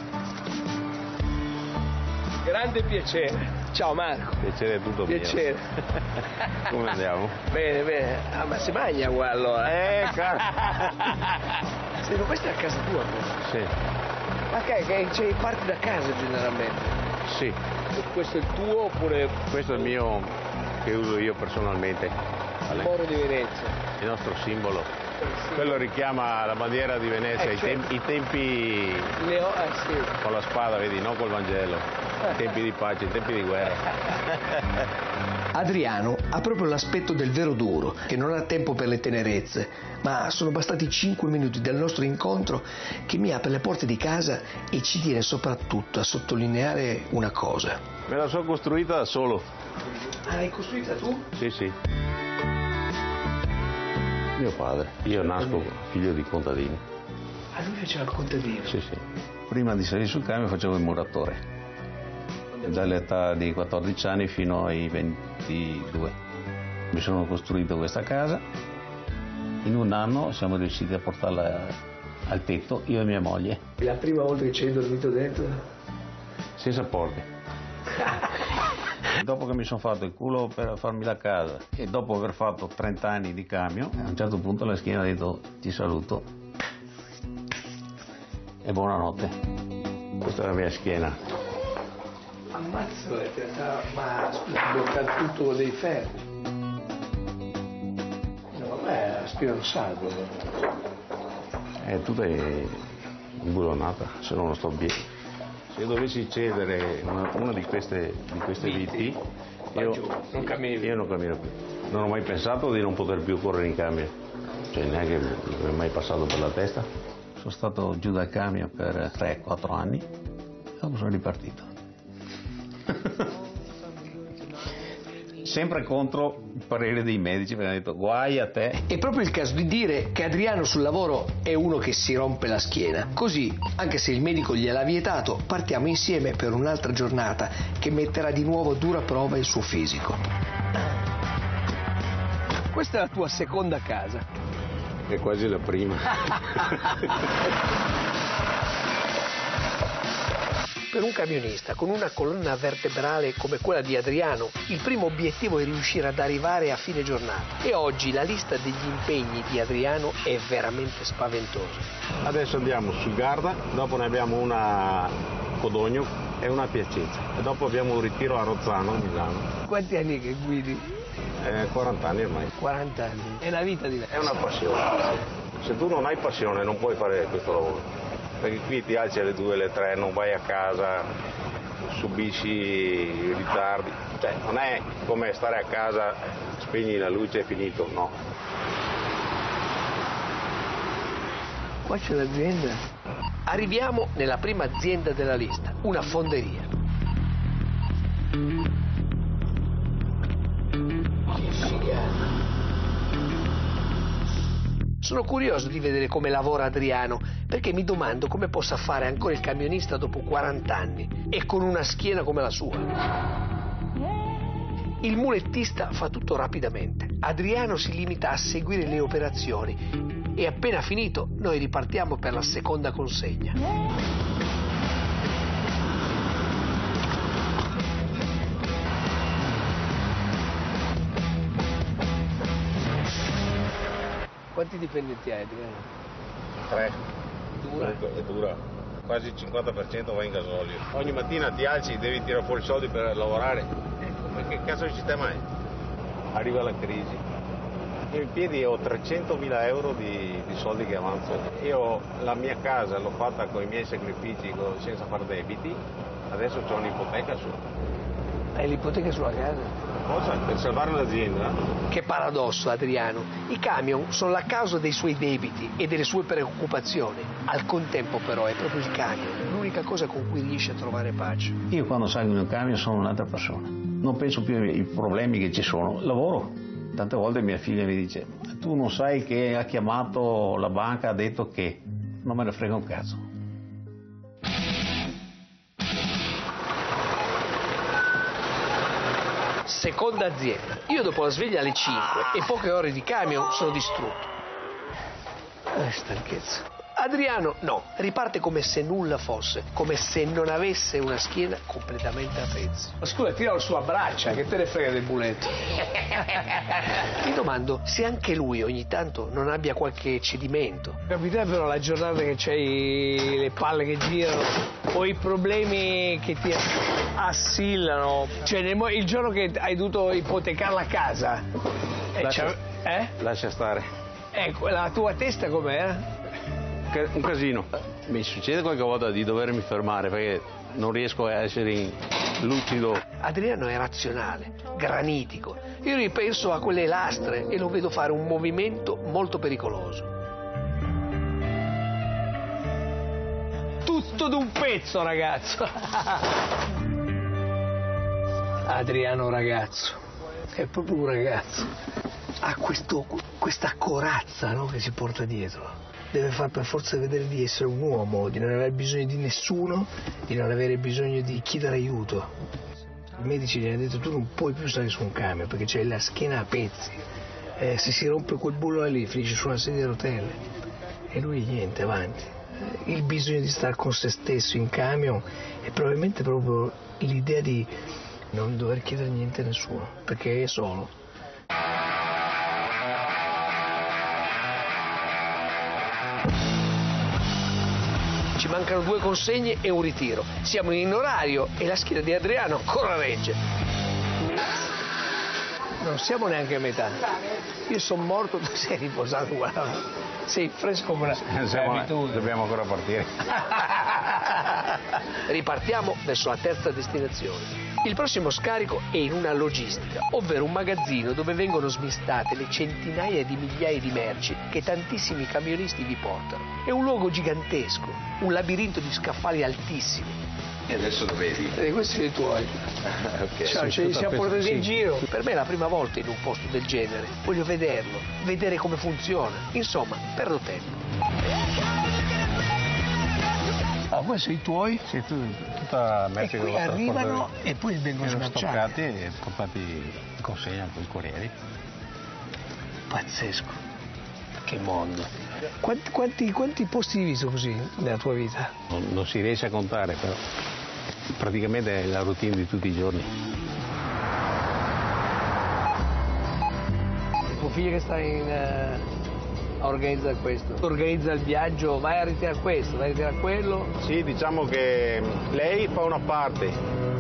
Grande piacere. Ciao Marco. Piacere tutto mio. Piacere. Come andiamo? Bene, bene. Ah, ma si mangia qua allora. Eh, cazzo. Se no, questa è a casa tua però. Sì. Ma che, che c'è parti da casa generalmente? Sì. Questo è il tuo oppure Questo è il mio che uso io personalmente. il Moro di Venezia? Il nostro simbolo. Quello richiama la bandiera di Venezia, Eh, i, certo. tempi, i tempi Le ho, eh sì. con la spada, vedi, non col Vangelo. I tempi di pace, i tempi di guerra. Adriano ha proprio l'aspetto del vero duro, che non ha tempo per le tenerezze, ma sono bastati cinque minuti del nostro incontro che mi apre le porte di casa e ci tiene soprattutto a sottolineare una cosa. Me la sono costruita da solo. Ah, l'hai costruita tu? Sì, sì. Mio padre. Io nasco figlio di contadini. Ah, lui faceva il contadino? Sì, sì. Prima di salire sul camion facevo il muratore. Dall'età di quattordici anni fino ai ventidue. Mi sono costruito questa casa. In un anno siamo riusciti a portarla al tetto, io e mia moglie. La prima volta che ci hai dormito dentro? Senza porte. Dopo che mi sono fatto il culo per farmi la casa e dopo aver fatto trenta anni di camion, a un certo punto la schiena ha detto ti saluto e buonanotte. Questa è la mia schiena. Ammazzo, ma scusa, bloccato tutto con dei ferri. No, vabbè, aspirano salvo. È tutta imbullonata, se no non sto bene. Se io dovessi cedere una, una di queste, di queste viti, io non cammini. Io non cammino più. Non ho mai pensato di non poter più correre in camion. Cioè neanche mi è mai passato per la testa. Sono stato giù dal camion per tre quattro anni e dopo sono ripartito. Sempre contro il parere dei medici, perché hanno detto guai a te. È proprio il caso di dire che Adriano sul lavoro è uno che si rompe la schiena. Così, anche se il medico gliel'ha vietato, partiamo insieme per un'altra giornata che metterà di nuovo a dura prova il suo fisico. Questa è la tua seconda casa. È quasi la prima. Per un camionista con una colonna vertebrale come quella di Adriano, il primo obiettivo è riuscire ad arrivare a fine giornata. E oggi la lista degli impegni di Adriano è veramente spaventosa. Adesso andiamo su Garda, dopo ne abbiamo una a Codogno e una a Piacenza. E dopo abbiamo un ritiro a Rozzano, a Milano. Quanti anni che guidi? Eh, quaranta anni ormai. quaranta anni. È una vita diversa. È una passione. Se tu non hai passione non puoi fare questo lavoro. Perché qui ti alzi alle due, alle tre, non vai a casa, subisci ritardi. Cioè, non è come stare a casa, spegni la luce e è finito, no. Qua c'è l'azienda. Arriviamo nella prima azienda della lista, una fonderia. Che figata. Sono curioso di vedere come lavora Adriano, perché mi domando come possa fare ancora il camionista dopo quaranta anni e con una schiena come la sua. Il mulettista fa tutto rapidamente. Adriano si limita a seguire le operazioni e appena finito noi ripartiamo per la seconda consegna. Quanti dipendenti hai, Adriano? Tre. Dura? È dura. Quasi il cinquanta per cento va in gasolio. Ogni mattina ti alzi, devi tirare fuori soldi per lavorare. Ecco, ma che cazzo di sistema è? Arriva la crisi. Io in piedi ho trecentomila euro di, di soldi che avanzo. Io la mia casa l'ho fatta con i miei sacrifici, con, senza far debiti. Adesso ho un'ipoteca su. Hai l'ipoteca sulla casa? Cosa? Per salvare l'azienda? Che paradosso, Adriano. I camion sono la causa dei suoi debiti e delle sue preoccupazioni. Al contempo però è proprio il camion l'unica cosa con cui riesce a trovare pace. Io quando salgo in un camion sono un'altra persona. Non penso più ai problemi che ci sono. Lavoro. Tante volte mia figlia mi dice: tu non sai che ha chiamato la banca, ha detto che... Non me ne frega un cazzo. Seconda azienda. Io dopo la sveglia alle cinque e poche ore di camion sono distrutto. Eh, stanchezza. Adriano no, riparte come se nulla fosse, come se non avesse una schiena completamente a pezzi. Ma scusa, tira il suo abbraccia, che te ne frega del muletto? Mi domando se anche lui ogni tanto non abbia qualche cedimento. Capita però la giornata che c'hai le palle che girano o i problemi che ti assillano, cioè nel mo- il giorno che hai dovuto ipotecare la casa. Lascia, eh? lascia stare. Ecco, la tua testa com'era? Un casino. Mi succede qualche volta di dovermi fermare perché non riesco a essere lucido. Adriano è razionale, granitico. Io ripenso a quelle lastre e lo vedo fare un movimento molto pericoloso. Tutto d'un pezzo, ragazzo. Adriano ragazzo, è proprio un ragazzo. Ha questo, questa corazza, no, che si porta dietro. Deve far per forza vedere di essere un uomo, di non avere bisogno di nessuno, di non avere bisogno di chiedere aiuto. I medici gli hanno detto: tu non puoi più stare su un camion perché c'hai la schiena a pezzi. Eh, se si rompe quel bullo lì finisce su una sedia a rotelle. E lui niente, avanti. Il bisogno di stare con se stesso in camion è probabilmente proprio l'idea di non dover chiedere niente a nessuno, perché è solo. Ci mancano due consegne e un ritiro. Siamo in orario e la schiena di Adriano ancora regge. Non siamo neanche a metà. Io sono morto, tu sei riposato, guarda. Sei fresco come una abitudine. Dobbiamo ancora partire. Ripartiamo verso la terza destinazione. Il prossimo scarico è in una logistica, ovvero un magazzino dove vengono smistate le centinaia di migliaia di merci che tantissimi camionisti vi portano. È un luogo gigantesco, un labirinto di scaffali altissimi. E adesso lo vedi? E questi sono i tuoi. Okay, cioè, ce li siamo portati in giro. Per me è la prima volta in un posto del genere. Voglio vederlo, vedere come funziona. Insomma, perdo tempo. Ah, questi sono i tuoi? Sì, tu, tutta merci E qui che arrivano e poi vengono stoccati smerciati. e portati in consegna con i corrieri. Pazzesco. Che mondo. Quanti, quanti, quanti posti hai visto così nella tua vita? Non, non si riesce a contare, però praticamente è la routine di tutti i giorni. Tuo figlio che sta in... Uh... organizza questo, organizza il viaggio, vai a ritirare questo, vai a ritirare quello. Sì, diciamo che lei fa una parte.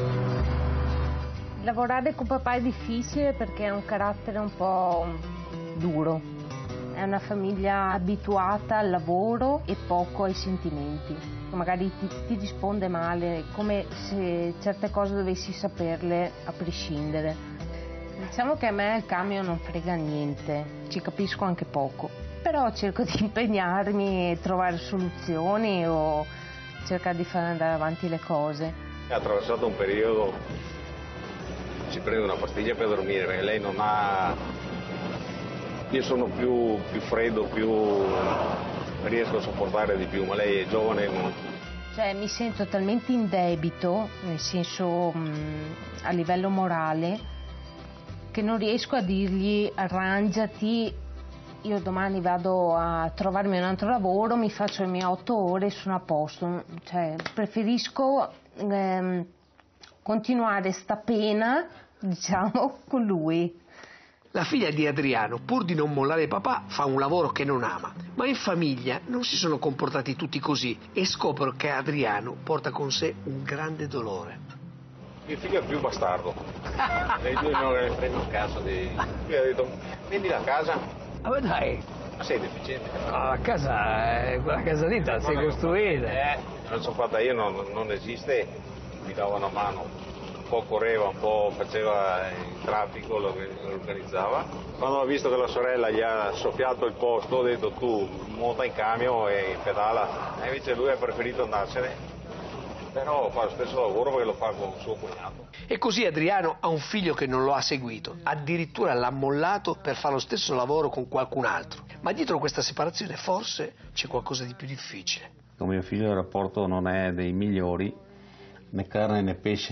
Lavorare con papà è difficile perché ha un carattere un po' duro, è una famiglia abituata al lavoro e poco ai sentimenti, magari ti, ti risponde male, come se certe cose dovessi saperle a prescindere. Diciamo che a me il camion non frega niente, ci capisco anche poco. Però cerco di impegnarmi e trovare soluzioni o cercare di far andare avanti le cose. Ha attraversato un periodo, si prende una pastiglia per dormire, perché lei non ha... Io sono più, più freddo, più... riesco a sopportare di più, ma lei è giovane e non... Cioè mi sento talmente in debito, nel senso mh, a livello morale, che non riesco a dirgli arrangiati. Io domani vado a trovarmi un altro lavoro, mi faccio le mie otto ore e sono a posto. Cioè, preferisco ehm, continuare sta pena, diciamo, con lui. La figlia di Adriano, pur di non mollare papà, fa un lavoro che non ama. Ma in famiglia non si sono comportati tutti così e scopro che Adriano porta con sé un grande dolore. Mio figlio è il più bastardo. Lei due non ne frega un cazzo di... Lui ha detto, vendi la casa. Ah, ma dai, Ma sei deficiente. no, la casa, è, quella casa lì te la sei costruita. Eh, non sono fatta io, non, non esiste, mi dava una mano. po' correva, un po' faceva il traffico, lo organizzava. Quando ho visto che la sorella gli ha soffiato il posto, ho detto tu monta in camion e pedala, e invece lui ha preferito andarsene. Però fa lo stesso lavoro perché lo fa con suo cognato. E così Adriano ha un figlio che non lo ha seguito, addirittura l'ha mollato per fare lo stesso lavoro con qualcun altro. Ma dietro questa separazione forse c'è qualcosa di più difficile. Con mio figlio il rapporto non è dei migliori, né carne né pesce.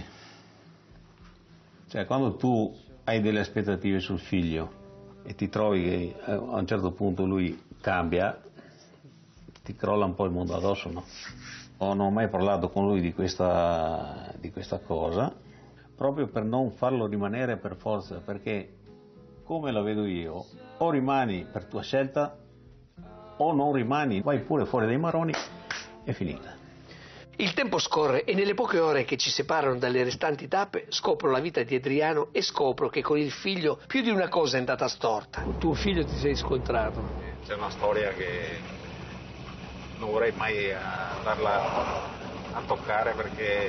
Cioè quando tu hai delle aspettative sul figlio e ti trovi che a un certo punto lui cambia, ti crolla un po' il mondo addosso, no? Non ho mai parlato con lui di questa, di questa cosa, proprio per non farlo rimanere per forza, perché come la vedo io, o rimani per tua scelta o non rimani, vai pure fuori dai maroni, è finita. Il tempo scorre e nelle poche ore che ci separano dalle restanti tappe scopro la vita di Adriano e scopro che con il figlio più di una cosa è andata storta. Con tuo figlio ti sei scontrato. C'è una storia che non vorrei mai andarla a toccare perché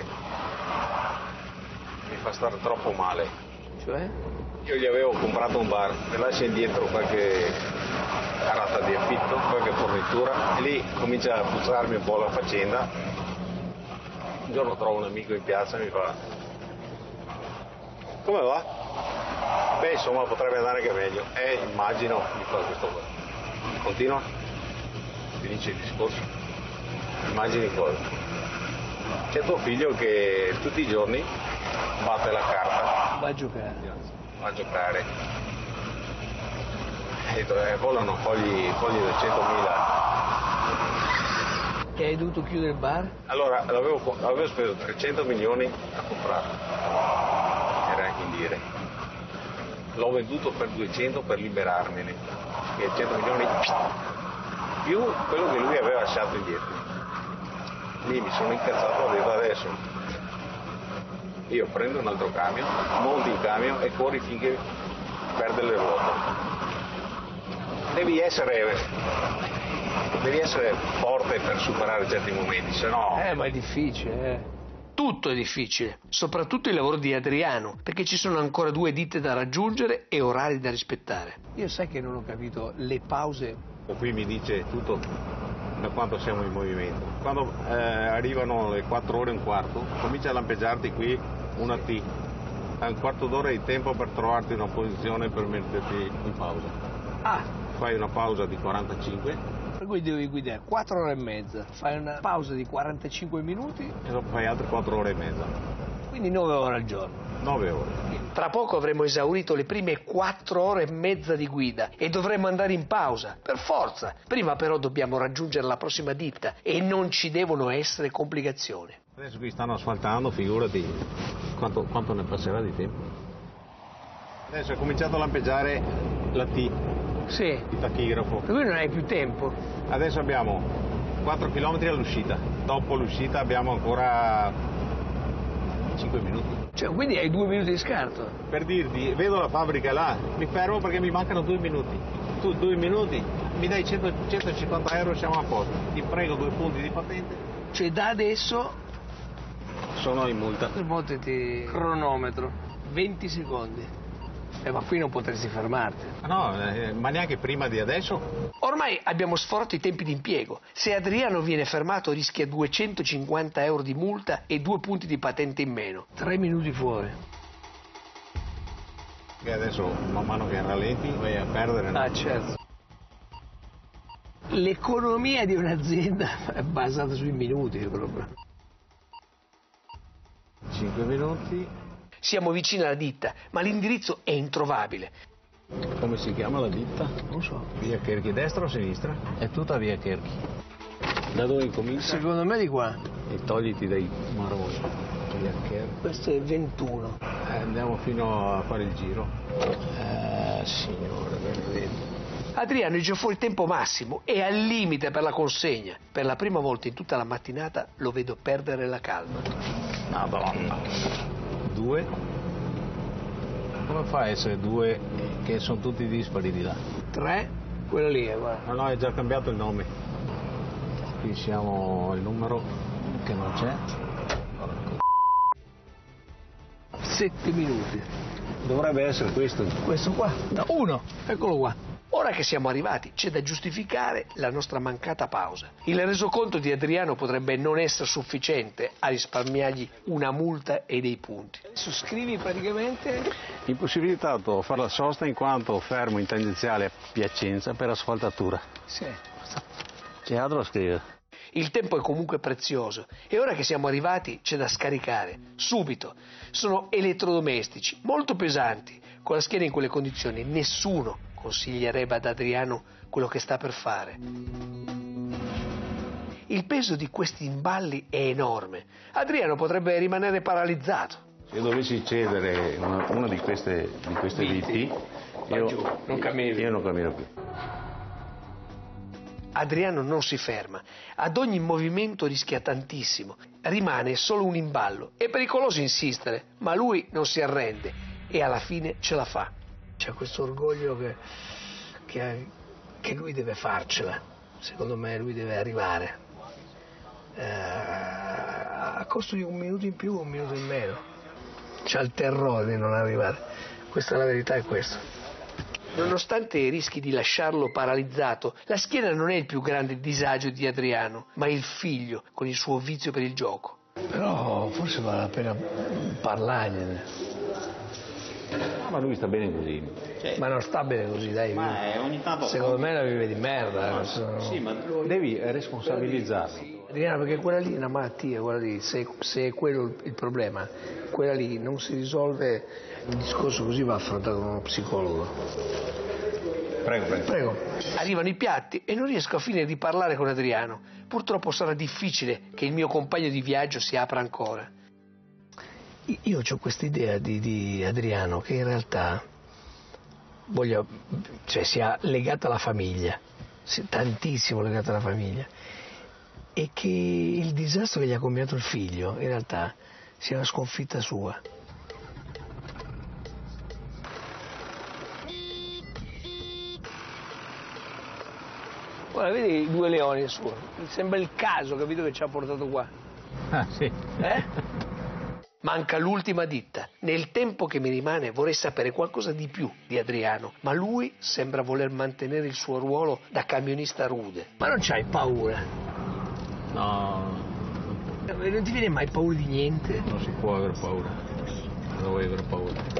mi fa stare troppo male. Cioè? Io gli avevo comprato un bar, mi lascia indietro qualche carata di affitto, qualche fornitura e lì comincia a puzzarmi un po' la faccenda. Un giorno trovo un amico in piazza e mi fa: come va? Beh, insomma, potrebbe andare anche meglio. Eh, immagino, mi fa questo qua. Continua? Finisce il discorso. Immagini cosa? C'è tuo figlio che tutti i giorni batte la carta. Va a giocare. Va a giocare. E eh, volano fogli, fogli da centomila. E hai dovuto chiudere il bar? Allora, l'avevo, avevo speso trecento milioni a comprarlo. Era in dire. L'ho venduto per duecento per liberarmene. E cento milioni più quello che lui aveva lasciato indietro. Lì mi sono incazzato, ho detto adesso io prendo un altro camion, monti il camion e corri finché perde le ruote. Devi essere devi essere forte per superare certi momenti, se no... Eh, ma è difficile, eh. Tutto è difficile, soprattutto il lavoro di Adriano, perché ci sono ancora due ditte da raggiungere e orari da rispettare. Io sai che non ho capito le pause. Qui mi dice tutto da quanto siamo in movimento. Quando eh, arrivano le quattro ore e un quarto, comincia a lampeggiarti qui una T. Hai un quarto d'ora di tempo per trovarti una posizione per metterti in pausa. Ah! Fai una pausa di quarantacinque. Per cui devi guidare quattro ore e mezza, fai una pausa di quarantacinque minuti e dopo fai altre quattro ore e mezza. Quindi nove ore al giorno. nove ore. Tra poco avremo esaurito le prime quattro ore e mezza di guida e dovremo andare in pausa, per forza. Prima però dobbiamo raggiungere la prossima ditta e non ci devono essere complicazioni. Adesso qui stanno asfaltando, figurati quanto, quanto ne passerà di tempo. Adesso è cominciato a lampeggiare la T. Sì. Il tachigrafo. Per cui non hai più tempo. Adesso abbiamo quattro chilometri all'uscita. Dopo l'uscita abbiamo ancora cinque minuti. Cioè, quindi hai due minuti di scarto. Per dirti, vedo la fabbrica là, mi fermo perché mi mancano due minuti. Tu due minuti, mi dai cento, centocinquanta euro, siamo a posto. Ti prego due punti di patente. Cioè da adesso sono in multa. Smontati cronometro. venti secondi. Eh, ma qui non potresti fermarti. No, eh, ma neanche prima di adesso. Ormai abbiamo sforato i tempi di impiego. Se Adriano viene fermato rischia duecentocinquanta euro di multa e due punti di patente in meno. Tre minuti fuori. E adesso, man mano che rallenti, vai a perdere. No? Ah, certo. L'economia di un'azienda è basata sui minuti proprio. Cinque minuti. Siamo vicini alla ditta, ma l'indirizzo è introvabile. Come si chiama la ditta? Non so. Via Cherchi, destra o sinistra? È tutta via Cherchi. Da dove incomincia? Secondo me di qua. E togliti dai maroni. Via Cherchi. Questo è ventuno. Eh, andiamo fino a fare il giro. Eh, signore, benedetto. Adriano è già fuori tempo massimo e al limite per la consegna. Per la prima volta in tutta la mattinata lo vedo perdere la calma. Madonna. Due? Come fa a essere due che sono tutti dispari di là? Tre? Quello lì, guarda. No, no, è già cambiato il nome. Qui siamo il numero che non c'è. sette minuti. Dovrebbe essere questo. Questo qua? No, uno, eccolo qua. Ora che siamo arrivati, c'è da giustificare la nostra mancata pausa. Il resoconto di Adriano potrebbe non essere sufficiente a risparmiargli una multa e dei punti. Adesso scrivi praticamente... Impossibilitato a fare la sosta in quanto fermo in tangenziale a Piacenza per asfaltatura. Sì. C'è altro da scrivere. Il tempo è comunque prezioso e ora che siamo arrivati c'è da scaricare, subito. Sono elettrodomestici, molto pesanti. Con la schiena in quelle condizioni nessuno consiglierebbe ad Adriano quello che sta per fare. Il peso di questi imballi è enorme. Adriano potrebbe rimanere paralizzato. Se dovessi cedere una, una di queste, di queste viti, io, giù, non cammini. io non cammino più. Adriano non si ferma, ad ogni movimento rischia tantissimo, rimane solo un imballo, è pericoloso insistere, ma lui non si arrende e alla fine ce la fa. C'è questo orgoglio che, che, che lui deve farcela, secondo me lui deve arrivare, eh, a costo di un minuto in più o un minuto in meno, c'ha il terrore di non arrivare, questa è la verità, è questo. Nonostante i rischi di lasciarlo paralizzato, la schiena non è il più grande disagio di Adriano, ma il figlio con il suo vizio per il gioco. Però forse vale la pena parlargliene. Ma lui sta bene così. Cioè, ma non sta bene così, dai. Ma è ogni tanto... Secondo me la vive di merda. Ma, sono... Sì, ma devi responsabilizzarlo. Adriano, perché quella lì è una malattia, quella lì, se, se è quello il problema, quella lì non si risolve. Il discorso così va affrontato con uno psicologo. Prego, prego. Prego. Arrivano i piatti e non riesco a finire di parlare con Adriano. Purtroppo sarà difficile che il mio compagno di viaggio si apra ancora. Io ho questa idea di, di Adriano che in realtà voglia, cioè sia legata alla famiglia, sia tantissimo legata alla famiglia, e che il disastro che gli ha combinato il figlio in realtà sia una sconfitta sua. Guarda, vedi i due leoni su, mi sembra il caso, capito, che ci ha portato qua. Ah, sì. Eh? Manca l'ultima ditta. Nel tempo che mi rimane vorrei sapere qualcosa di più di Adriano, ma lui sembra voler mantenere il suo ruolo da camionista rude. Ma non c'hai paura? No. Non ti viene mai paura di niente? Non si può avere paura. Non vuoi avere paura.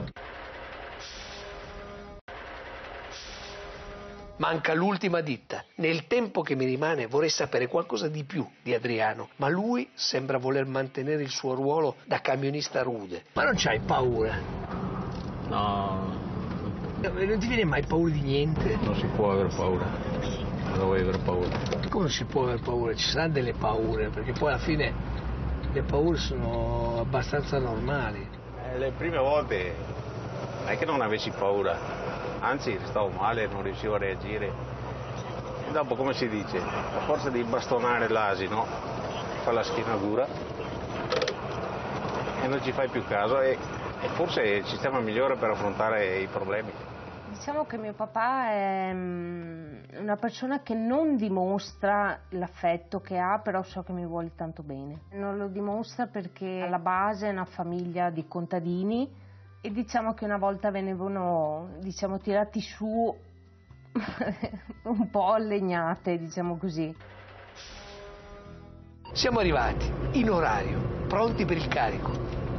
Manca l'ultima ditta. Nel tempo che mi rimane vorrei sapere qualcosa di più di Adriano, ma lui sembra voler mantenere il suo ruolo da camionista rude. Ma non c'hai paura? No. Non ti viene mai paura di niente? Non si può avere paura. Non vuoi avere paura. Come si può avere paura? Ci saranno delle paure, perché poi alla fine le paure sono abbastanza normali. Eh, le prime volte non è che non avessi paura. Anzi, stavo male, non riuscivo a reagire. E dopo, come si dice, a forza di bastonare l'asino, fa la schiena dura e non ci fai più caso e, e forse è il sistema migliore per affrontare i problemi. Diciamo che mio papà è una persona che non dimostra l'affetto che ha, però so che mi vuole tanto bene. Non lo dimostra perché alla base è una famiglia di contadini. E diciamo che una volta venivano, diciamo, tirati su un po' legnate, diciamo così. Siamo arrivati, in orario, pronti per il carico.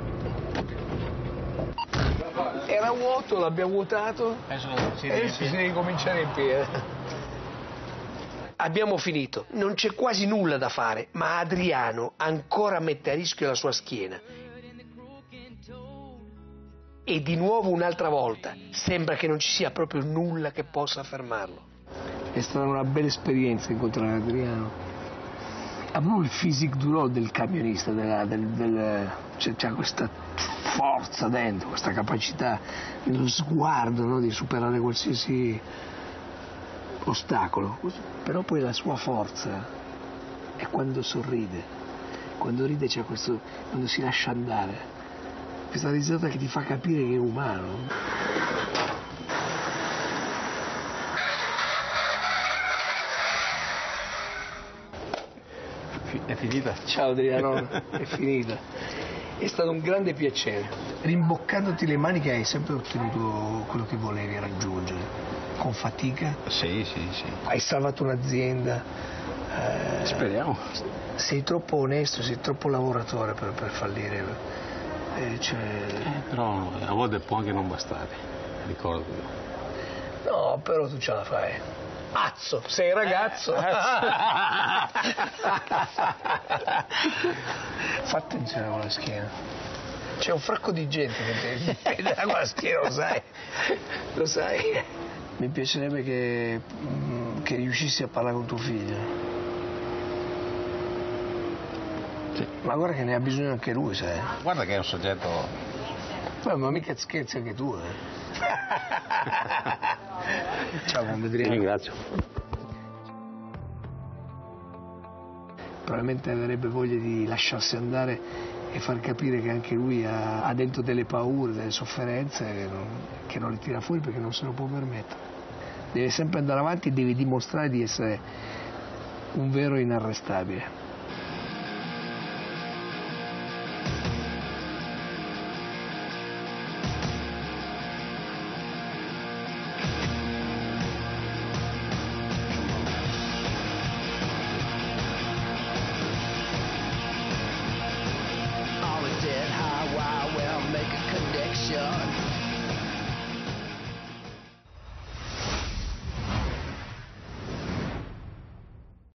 Era vuoto, l'abbiamo vuotato, adesso si deve cominciare a riempire. Abbiamo finito, non c'è quasi nulla da fare, ma Adriano ancora mette a rischio la sua schiena. E di nuovo un'altra volta, sembra che non ci sia proprio nulla che possa fermarlo. È stata una bella esperienza incontrare Adriano. Ha proprio il physique du rôle del camionista, della, del, del, c'è, c'ha questa forza dentro, questa capacità, lo sguardo, no, di superare qualsiasi ostacolo. Però poi la sua forza è quando sorride, quando ride c'è questo, quando si lascia andare. Questa risata che ti fa capire che è umano. È finita? Ciao Adriano, è finita. È stato un grande piacere. Rimboccandoti le maniche hai sempre ottenuto quello che volevi raggiungere. Con fatica? Sì, sì, sì. Hai salvato un'azienda. Eh, Speriamo. Sei troppo onesto, sei troppo lavoratore per, per fallire. Eh, cioè... eh, però a volte può anche non bastare, ricordati. No, però tu ce la fai. Azzo, sei ragazzo. Fa attenzione con la schiena. C'è un fracco di gente che ti vede con la schiena, lo sai. Lo sai. Mi piacerebbe che, che riuscissi a parlare con tuo figlio. Sì. Ma guarda che ne ha bisogno anche lui, sai. Guarda che è un soggetto... Beh, ma mica scherzi anche tu, eh. Ciao, buon vedremo. Ti ringrazio. Probabilmente avrebbe voglia di lasciarsi andare e far capire che anche lui ha, ha dentro delle paure, delle sofferenze che non, che non le tira fuori perché non se lo può permettere. Deve sempre andare avanti e deve dimostrare di essere un vero inarrestabile.